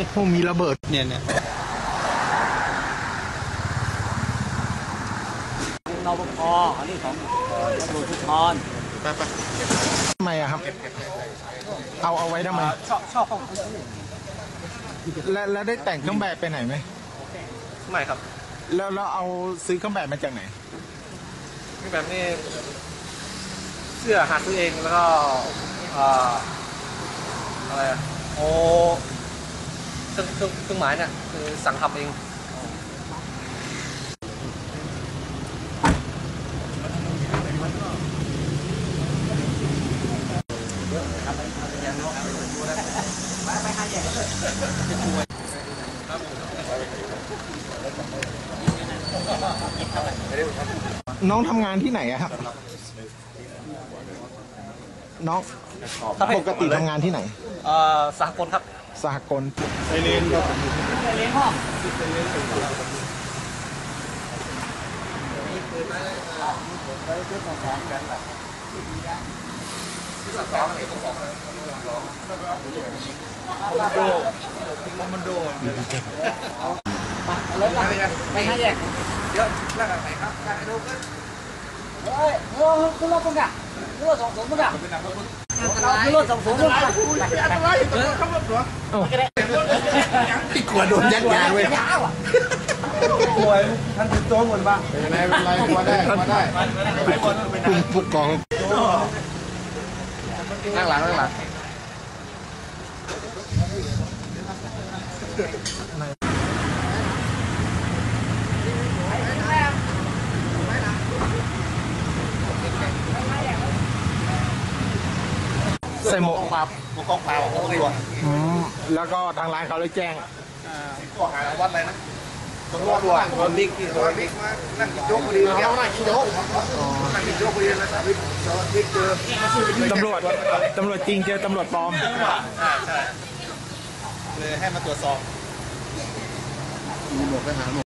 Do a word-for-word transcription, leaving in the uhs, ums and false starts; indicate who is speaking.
Speaker 1: พวกมีระเบิดเนี่ยเนี่ย
Speaker 2: นปภอันนี้ของตำรวจภูธร
Speaker 1: ไปไปทำไมอะครับเอาเอาไว้ทำไม
Speaker 2: ชอบชอบของ
Speaker 1: แล้วแล้วได้แต่งเครื่องแบบไปไหนไหม
Speaker 2: ไม่ครับ
Speaker 1: แล้วเราเอาซื้อเครื่องแบบมาจากไหน
Speaker 2: เครื่องแบบนี้เสื้อหาซื้อเองแล้วก็อะไรอะโอ้เครื่องเครื่องเครื่องหมายเนี่ยคือสั่งทำเอง
Speaker 1: น้องทำงานที่ไหนอะครับน้องปกติทำงานที่ไหน
Speaker 2: เอ่อสหกลครับ
Speaker 1: สหกลไซเลนครับ
Speaker 2: ไซเลนห้องมันโดนเลยไปห้าแยกเยอะแล้วกันไหนครับการดูกันเฮ้ยเออคุณรถตรงนี้คุณรถสองสูงตรงนี้คุณรถสองสูงตรงนี้อะไรเออขับรถเหรอ
Speaker 1: ที่กลัวโดนยัดยาเว้ย
Speaker 2: กลัวท่านถึงตัวหมดบ้าง
Speaker 1: เป็นไรเป็นไรกลัวได้กลัวได้คุณผู้กอง
Speaker 2: นั่งหลังนั่งหลัง
Speaker 1: ใส่หมวก
Speaker 2: ปราบหมวกกองปราบของตำรวจ
Speaker 1: แล้วก็ทางร้านเขาเลยแจ้ง
Speaker 2: ข้อหาวัดอะไรนะตำรวจตำรวจตำรวจบิ๊กที่ตำรวจบิ๊กมานั่งกินโจ๊กพอดีเขานั่งกินโจ๊กนั่งกินโจ๊กพอดีแล้วบิ๊กบิ๊กเจอ
Speaker 1: ตำรวจตำรวจจริงเจอตำรวจปลอม
Speaker 2: ใช่เลยให้มาตรวจสอบ
Speaker 1: มีหมวกไปหาหมวก